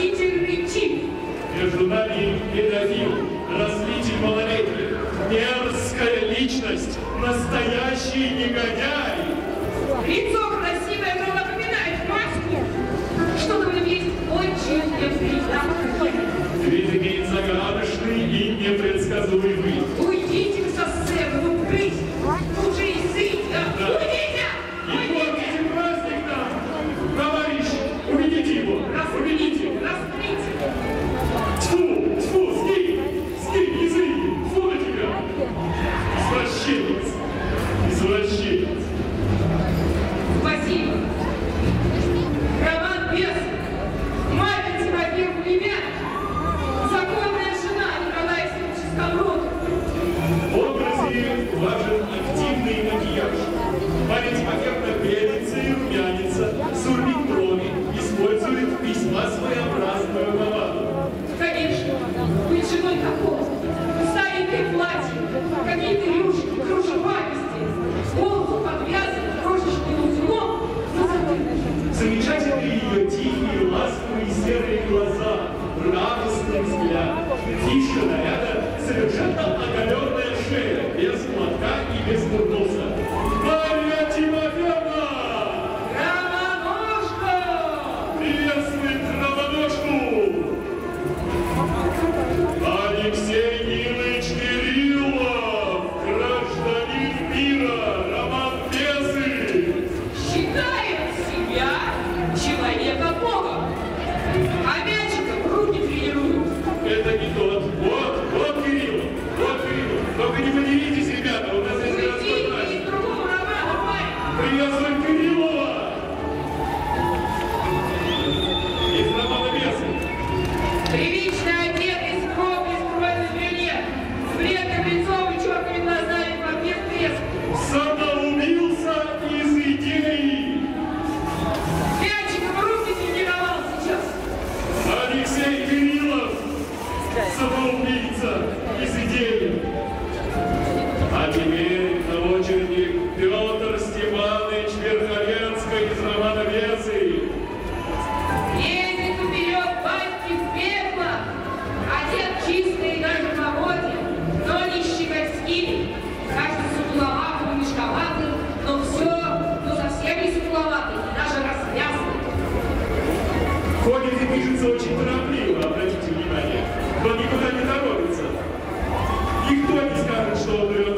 сомнительный тип. Между нами педофил, разлитель малолетних, мерзкая личность, настоящий негодяй. Лицо красивое, но напоминает маску. Что-то в нем есть очень неприятное. Вид имеет загадочный и непредсказуемый. Уйдите со сцены, ну брысь. Уже язык, да? Уйдите! И портите праздник нам! Товарищ, уведите его! Уведите! Расприте! Тьфу! Тьфу! Сгинь! Сгинь! Язык! Фу на тебя! Извращенец! Извращенец! Спасибо. Роман Бесов, мать Тимофея Племянник, законная жена Николая Ивановича Сковородова. В образе важен активный макияж. Марья Тимофеевна белится и румянится, сурмит брови, использует весьма своеобразную помаду. Конечно, быть женой такого. Старенькое платье, какие-то рюшки, кружева везде, волосы подвязаны, крошечным узлом. Замечательны ее тихие, ласковые серые глаза, радостный взгляд. Фишка наряда — совершенно оголенная шея, без платка и без бурнуса. Марья Тимофеевна! Романушка! Приветствует Романушку! Алексей Нилыч Кириллов, гражданин мира, Роман Бесов! Считает себя человека-богом, а мячиком руки тренирует. Это не тот. Вот Кирилл, только не поделитесь, ребята, у нас здесь городской Уйдите праздник. из другого романа, парень. Приветствуем Кириллова! Из Романа Бесова. Прилично одетый, скромный, скромный брюнет, с бледным лицом и черными глазами по блеску. Самоубился из идеи. Мячиком руки тренировал сейчас. Алексей Кириллов, самоубийца из идеи. А теперь на очереди Петр Степанович Верховенский из Романа Бесова. Ездит вперед батьки в пекло, одет чисто и даже по моде, но не щегольски. Кажется, сутуловатым, мешковатым, но совсем не сутуловатый, даже развязный. Ходит и движется очень торопливо, обратите внимание, но никуда не торопится. Никто не скажет, что он